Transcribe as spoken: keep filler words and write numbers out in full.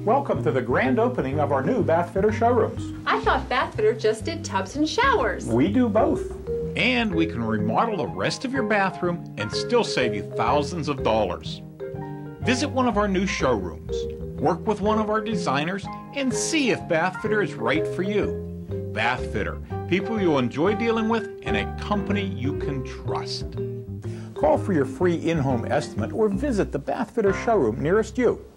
Welcome to the grand opening of our new bath fitter showrooms. I thought bath fitter just did tubs and showers. We do both. And we can remodel the rest of your bathroom and still save you thousands of dollars. Visit one of our new showrooms, work with one of our designers, and see if Bath Fitter is right for you. Bath Fitter, people you'll enjoy dealing with and a company you can trust. Call for your free in-home estimate or visit the Bath Fitter showroom nearest you.